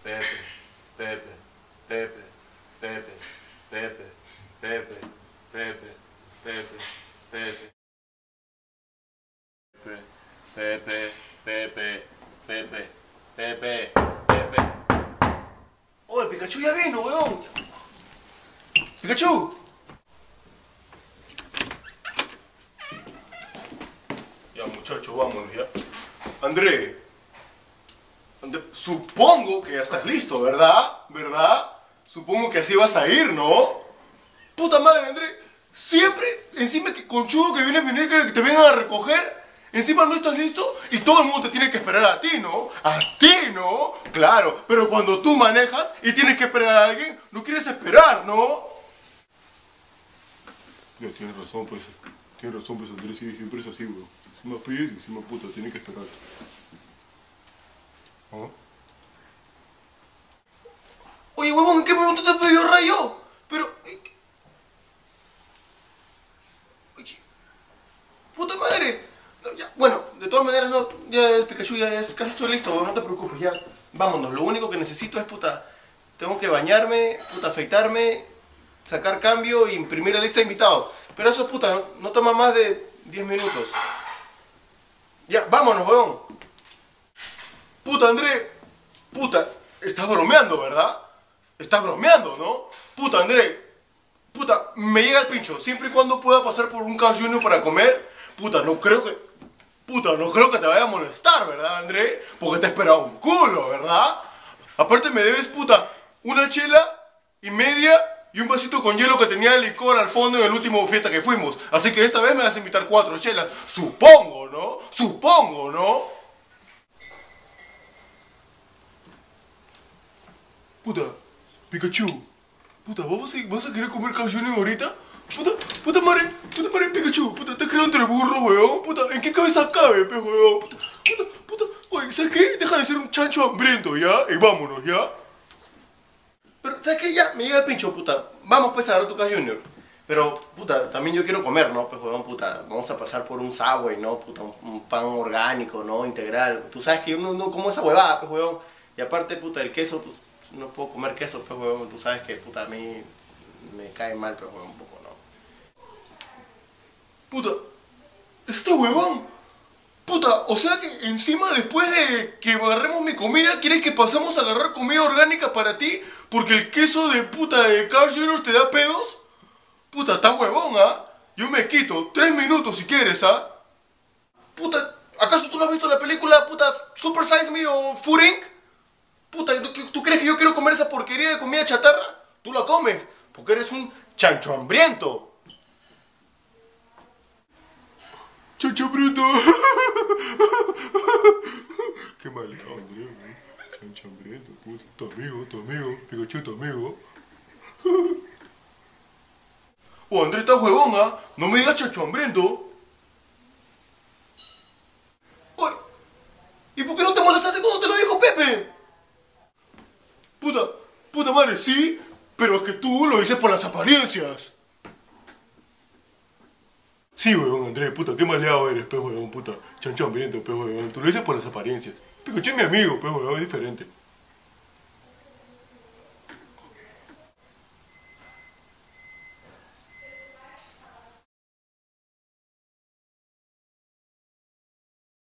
Pepe, Pepe, Pepe, Pepe, Pepe, Pepe, Pepe, Pepe, Pepe. Pepe, Pepe, Pepe, Pepe, Pepe. Oye, Pikachu ya vino, weón. ¡Pikachu! Ya, muchacho, vámonos ya. André, supongo que ya estás listo, ¿verdad? ¿Verdad? Supongo que así vas a ir, ¿no? Puta madre, André. Siempre, encima que conchudo que vienes a venir que te vengan a recoger. Encima no estás listo y todo el mundo te tiene que esperar a ti, ¿no? A ti, ¿no? Claro, pero cuando tú manejas y tienes que esperar a alguien, no quieres esperar, ¿no? Ya, tienes razón, pues. Tienes razón, pues, Andrés, sí, siempre es así, weón. Encima pides y encima puta, tiene que esperar. ¿Ah? Oye, huevón, ¿en qué momento te pidió rayo? Pero... ¡Puta madre! No, ya, bueno, de todas maneras, no, ya Pikachu, ya es, casi estoy listo, weón, no te preocupes, ya. Vámonos, lo único que necesito es, puta, tengo que bañarme, puta, afeitarme, sacar cambio e imprimir la lista de invitados. Pero eso, puta, no toma más de 10 minutos. Ya, vámonos, weón. Puta, André, puta, estás bromeando, ¿verdad? Estás bromeando, ¿no? Puta, André, puta, me llega el pincho, siempre y cuando pueda pasar por un Carl's Jr. para comer, puta, no creo que te vaya a molestar, ¿verdad, André? Porque te he esperado un culo, ¿verdad? Aparte me debes, puta, una chela y media y un vasito con hielo que tenía de licor al fondo en el último fiesta que fuimos. Así que esta vez me vas a invitar 4 chelas. Supongo, ¿no? Supongo, ¿no? Puta, Pikachu. Puta, ¿vas a querer comer Carl's Jr. ahorita? Puta madre, Pikachu. Puta, te creo entre burros, weón. Puta, ¿en qué cabeza cabe, pe, weón? Puta. Oye, ¿sabes qué? Deja de ser un chancho hambriento, ¿ya? Y vámonos, ¿ya? Pero, ¿sabes qué? Ya, me llega el pincho, puta. Vamos, pues, a dar tu Carl's Jr. Pero, puta, también yo quiero comer, ¿no? Pues, weón, puta, vamos a pasar por un Subway, ¿no? Puta, un pan orgánico, ¿no? Integral. Tú sabes que yo no como esa huevada, pues, weón. Y aparte, puta, el queso, pues, no puedo comer queso, pues, weón. Tú sabes que, puta, a mí me cae mal, pues, weón, un poco, ¿no? Puta, este huevón. Puta, o sea que encima después de que agarremos mi comida, ¿quieres que pasemos a agarrar comida orgánica para ti? Porque el queso de puta de Carl's Jr. te da pedos. Puta, está huevón, ¿ah? Yo me quito 3 minutos si quieres, ¿ah? Puta, ¿acaso tú no has visto la película, puta, Super Size Me o Food Inc? Puta, ¿tú crees que yo quiero comer esa porquería de comida chatarra? Tú la comes, porque eres un chancho hambriento. Chancho hambriento. Qué maleado, Andrés, ¿no? Chancho hambriento, puta. Tu amigo, Pikachu, tu amigo. Oh, Andrés, estás huevón, ¿ah? No me digas chancho hambriento. Oye, ¿y por qué no te molestaste cuando te lo dijo Pepe? Puta madre, sí, pero es que tú lo dices por las apariencias. Sí, weón, Andrés, puta, qué maleado eres, pe, weón, puta. Chancho hambriento, pe, weón. Tú lo dices por las apariencias. Pikachu es mi amigo, pe, weón, es diferente.